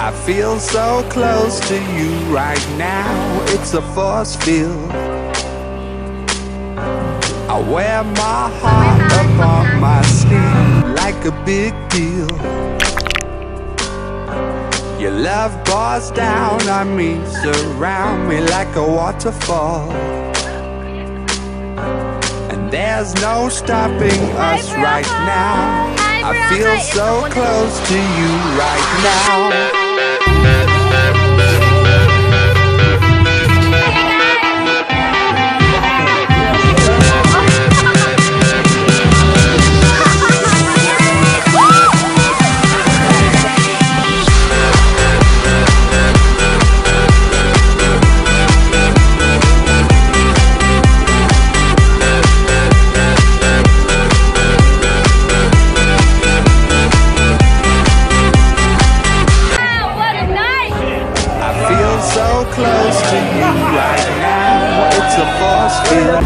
I feel so close to you right now, it's a force field. I wear my heart up on my sleeve like a big deal. Your love pours down on me, surround me like a waterfall. And there's no stopping us right now. I feel so close to you right now. Close to you right now, it's a force field.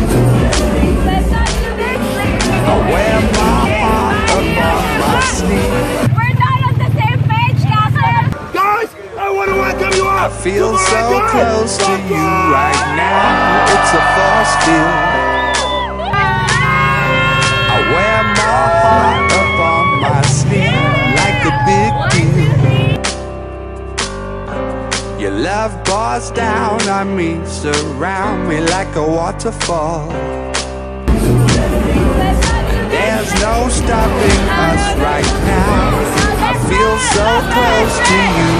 I wear my heart up on my sleeve. We're not on the same page, Captain. Guys, I want to welcome you all. I feel so close to you right now, it's a force field. I wear my heart up on my sleeve like a big deal. Your love pours down on me, surround me like a waterfall. There's no stopping us right now. I feel so close to you